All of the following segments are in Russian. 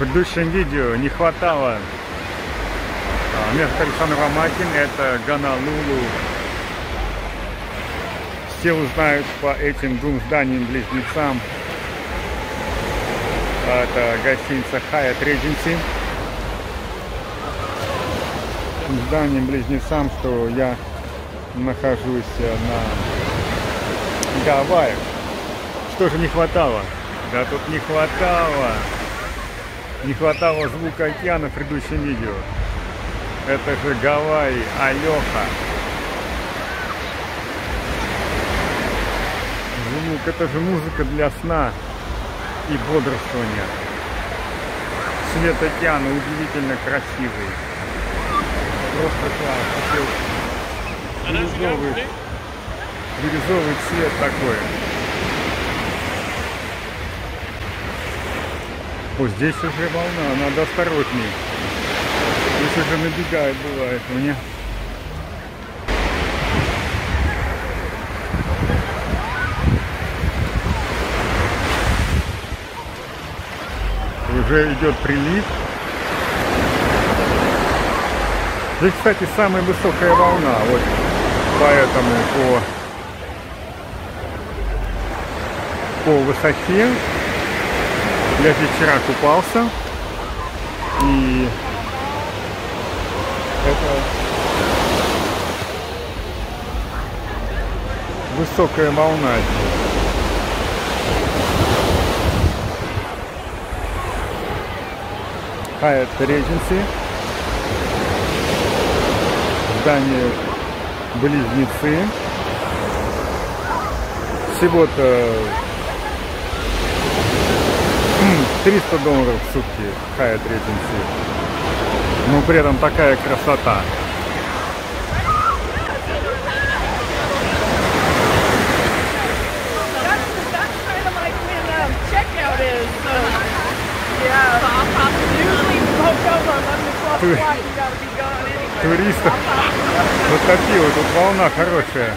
предыдущем видео не хватало места Александра Макин, это Гонолулу. Все узнают по этим двум зданиям-близнецам. Это гостиница Hyatt Regency. Зданиям-близнецам, что я нахожусь на Гавайях. Что же не хватало? Да тут не хватало звука океана в предыдущем видео. Это же Гавайи, алёха. Звук, это же музыка для сна и бодрствования. Цвет океана удивительно красивый. Просто класс. Бирюзовый цвет такой. Вот здесь уже волна, надо осторожней. Здесь уже набегает, бывает мне. Уже идет прилив. Здесь, кстати, самая высокая волна. Вот поэтому по высоте. Я здесь вчера купался, и это высокая волна здесь. Hyatt Regency. Здание близнецы. Всего-то $300 в сутки Hyatt Regency. Но при этом такая красота. Туристов затопило, тут волна хорошая.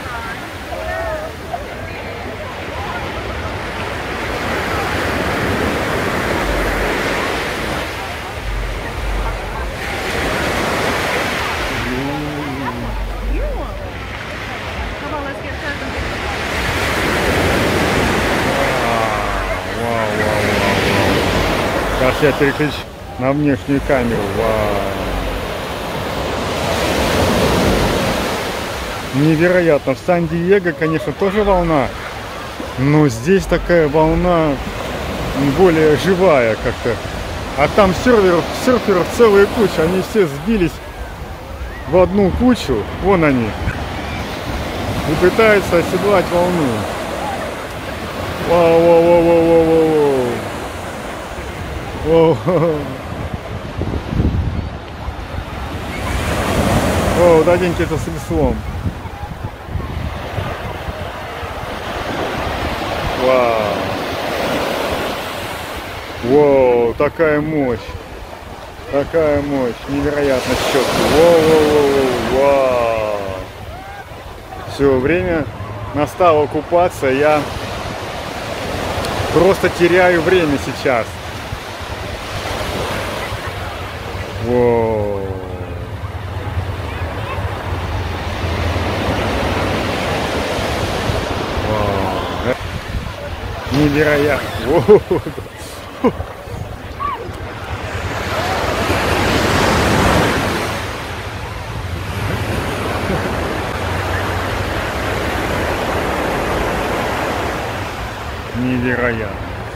Сейчас я переключу на внешнюю камеру. Вау. Невероятно. В Сан-Диего, конечно, тоже волна. Но здесь такая волна более живая как-то. А там серферов целая куча. Они все сбились в одну кучу. Вон они. И пытаются оседлать волну. Вау, вау, вау, вау, вау, вау. О, даденьки-то с веслом. Вау. Воу, такая мощь. Такая мощь. Невероятно четко. Воу, вау. Все, время настало купаться. Я просто теряю время сейчас. Воу. Вау. Невероятно. Воу. Невероятно.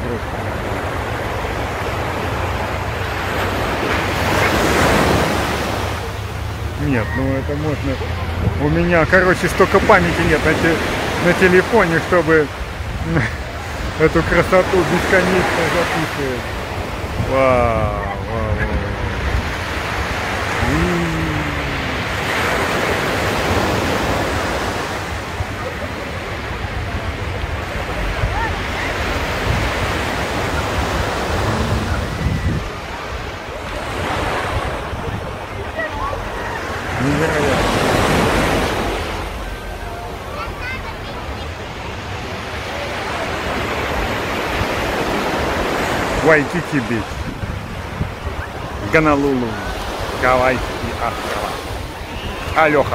Нет, ну это можно. У меня, короче, столько памяти нет на телефоне, чтобы эту красоту бесконечно записывать. Вау, вау, вау. Невероятно. Waikiki Beach. Гонолулу, Гавайские острова. Алёха.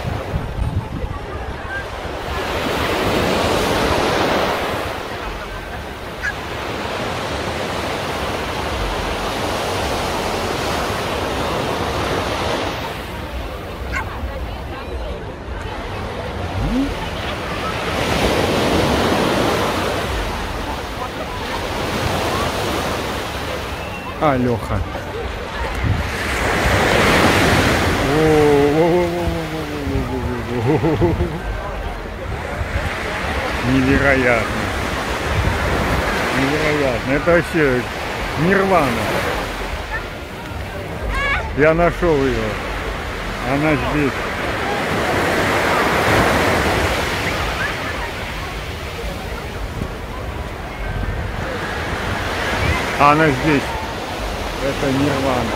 Алёха. Невероятно. Невероятно. Это вообще нирвана. Я нашел ее. Она здесь. Она здесь. Это нирвана.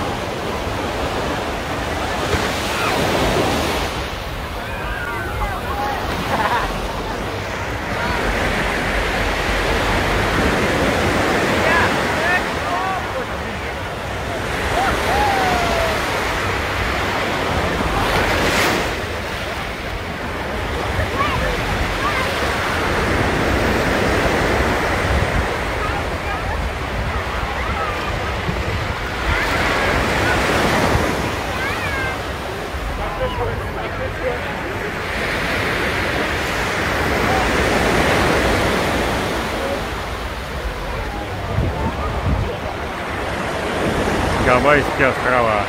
Гавайские острова.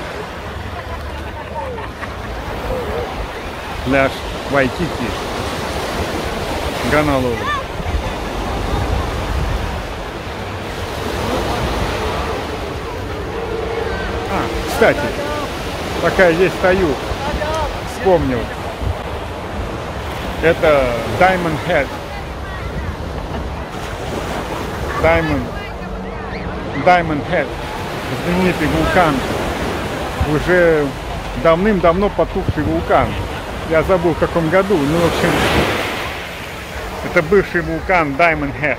Пляж Вайкики. Гонолулу. Кстати, пока я здесь стою, вспомнил. Это Diamond Head. Diamond Head. Знаменитый вулкан. Уже давным-давно потухший вулкан. Я забыл в каком году. Ну, в общем, это бывший вулкан Diamond Head.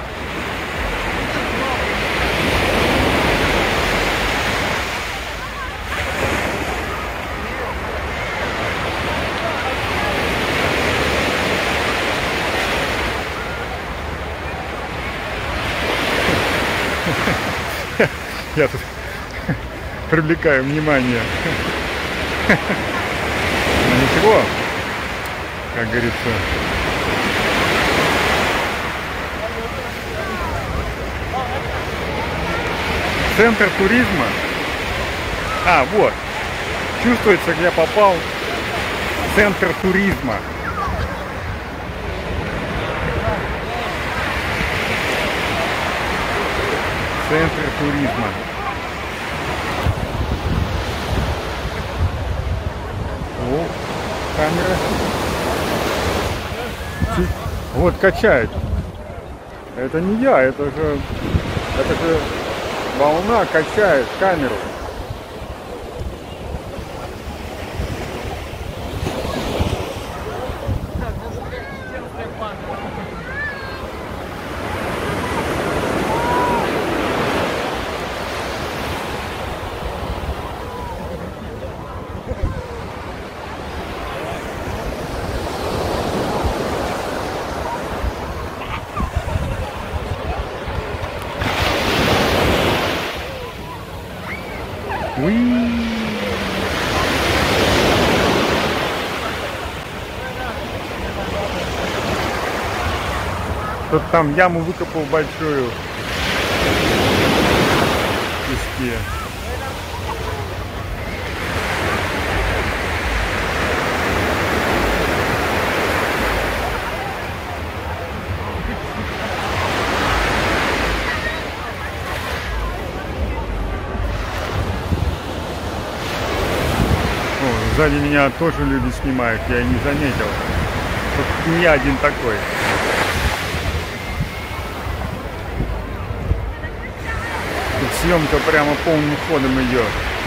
Я тут привлекаю внимание. Но ничего, как говорится. Центр туризма. Вот. Чувствуется, где я попал. Центр туризма. Центр туризма. О, камера. Вот качает. Это не я, это же волна качает камеру. Кто-то там яму выкопал большую в песке. Сзади меня тоже люди снимают, я и не заметил. Тут не один такой. Тут съемка прямо полным ходом идет.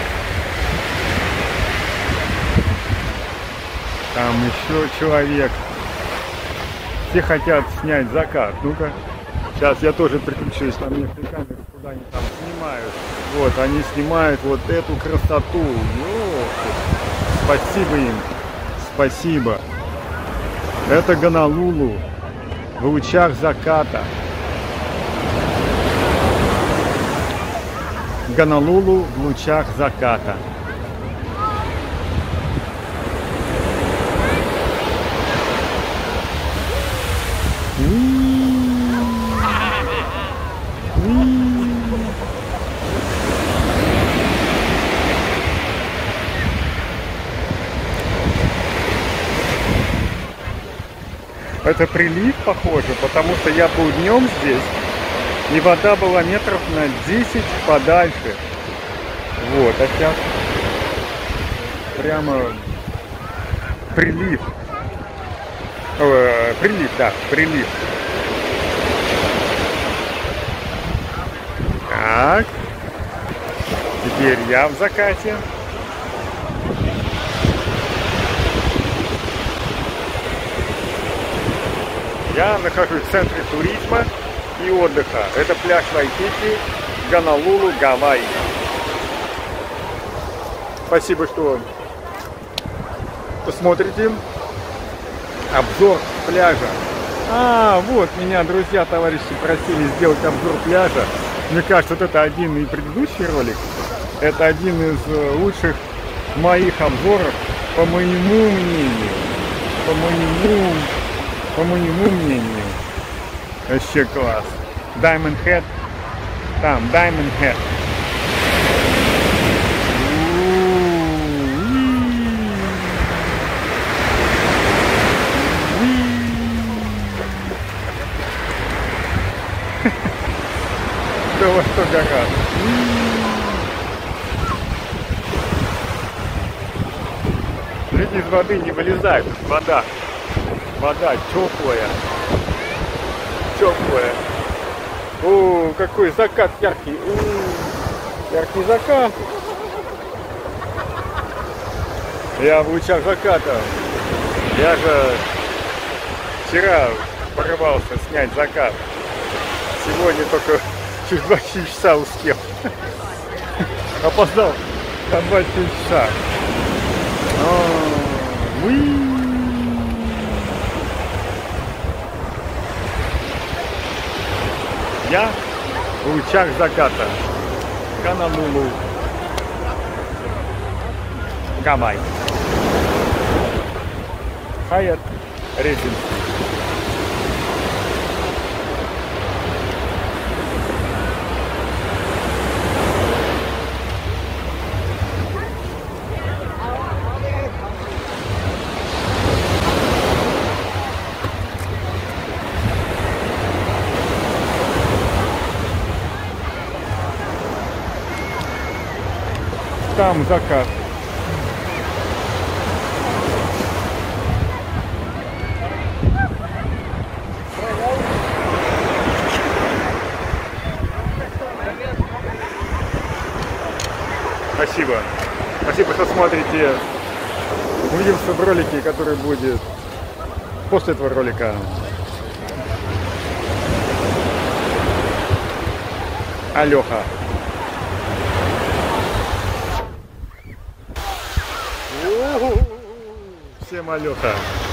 Там еще человек. Все хотят снять закат. Ну-ка. Сейчас я тоже переключусь, там некоторые камеры, куда они там снимают. Вот, они снимают вот эту красоту. Спасибо им. Спасибо. Это Гонолулу в лучах заката. Гонолулу в лучах заката. Это прилив, похоже, потому что я был днем здесь, и вода была метров на 10 подальше. Вот, а сейчас прямо прилив. Прилив, да, прилив. Так, теперь я в закате. Я нахожусь в центре туризма и отдыха. Это пляж Вайкики, Гонолулу, Гавайи. Спасибо, что посмотрите обзор пляжа. Вот меня друзья, товарищи просили сделать обзор пляжа. Мне кажется, вот это один и предыдущий ролик. Это один из лучших моих обзоров, по моему мнению. По моему мнению. Вообще класс. Diamond Head. Там, Diamond Head. Да во что гора. Люди из воды не вылезают. Вода теплая. О, какой закат яркий. Яркий закат. Я в лучах заката. Я же вчера порывался снять закат. Сегодня только через 24 часа успел. Опоздал на 24 часа. Я в лучах заката. Гонолулу, Гавайи. Hyatt Regency. Там закат. Спасибо. Спасибо, что смотрите. Увидимся в ролике, который будет после этого ролика. Алёха. Всем алёха.